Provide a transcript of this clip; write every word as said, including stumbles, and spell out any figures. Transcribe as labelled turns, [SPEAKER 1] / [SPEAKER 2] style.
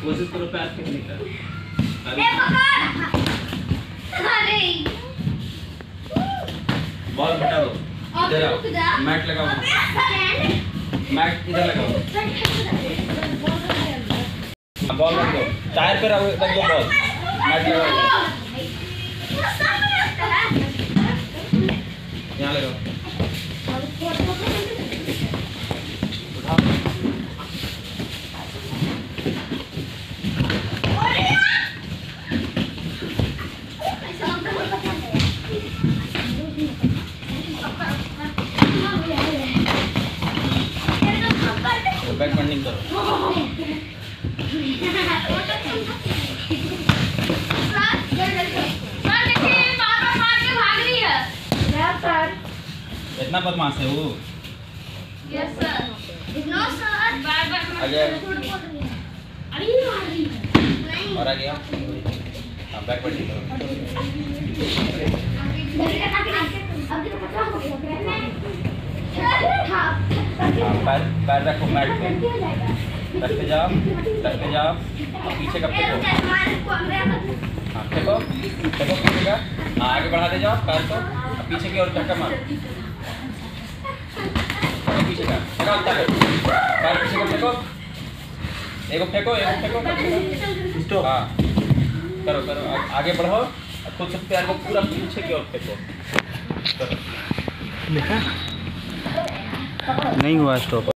[SPEAKER 1] कोशिश करो पैर फेंकने का।
[SPEAKER 2] ए पकड़। अरे
[SPEAKER 1] बॉल हटा दो। इधर आओ, मैट लगाओ, मैट इधर लगाओ, बॉल रख दो, टायर पे रख दो बॉल, मैट लगाओ, यहाँ लगाओ, बैक बंडिंग करो। इतना बदमाश है वो।
[SPEAKER 2] Yes sir. No sir. बार बार
[SPEAKER 1] आ गया।
[SPEAKER 2] अरे ये मार रही है।
[SPEAKER 1] और आ गया। हाँ बैक बंडिंग करो। पैर पैर रखो मैट पे, रखते जाओ रखते जाओ, पीछे का फेंको, हाँ फेंको फेंको पीछे का, हाँ आगे बढ़ाते जाओ पैर को, पीछे की ओर धक्का मारो, पीछे का लगाओ पैर पीछे को फेंको, एगो फेंको एगो फेंको, हाँ करो करो आगे बढ़ो, खुद से पैर को पूरा पीछे की ओर फेंको।
[SPEAKER 3] देखा नहीं हुआ स्टॉप।